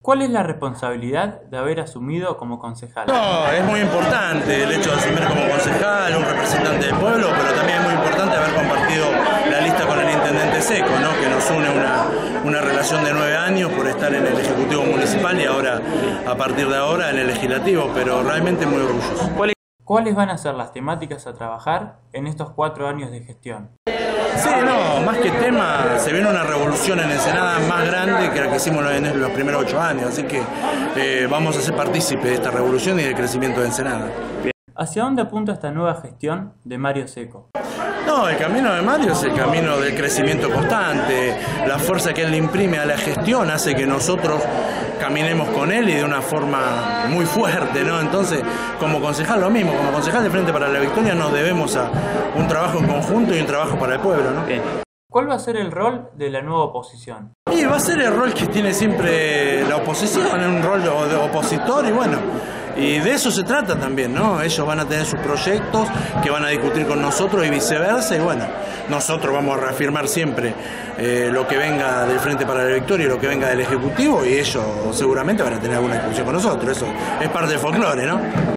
¿Cuál es la responsabilidad de haber asumido como concejal? No, es muy importante el hecho de asumir como concejal, un representante del pueblo, pero también es muy importante haber compartido la lista con el intendente Seco, ¿no? Que nos une una relación de 9 años por estar en el Ejecutivo Municipal y ahora, a partir de ahora, en el Legislativo, pero realmente muy orgulloso. ¿Cuáles van a ser las temáticas a trabajar en estos 4 años de gestión? Sí, no, más que tema, se viene una revolución en Ensenada más grande que la que hicimos en los primeros 8 años, así que vamos a ser partícipes de esta revolución y del crecimiento de Ensenada. ¿Hacia dónde apunta esta nueva gestión de Mario Seco? No, el camino de Mario es el camino del crecimiento constante, la fuerza que él le imprime a la gestión hace que nosotros caminemos con él y de una forma muy fuerte, ¿no? Entonces, como concejal lo mismo, como concejal de Frente para la Victoria nos debemos a un trabajo en conjunto y un trabajo para el pueblo, ¿no? Bien. ¿Cuál va a ser el rol de la nueva oposición? Y va a ser el rol que tiene siempre la oposición, un rol de opositor y bueno, y de eso se trata también, ¿no? Ellos van a tener sus proyectos que van a discutir con nosotros y viceversa y bueno, nosotros vamos a reafirmar siempre lo que venga del Frente para la Victoria y lo que venga del Ejecutivo y ellos seguramente van a tener alguna discusión con nosotros, eso es parte del folclore, ¿no?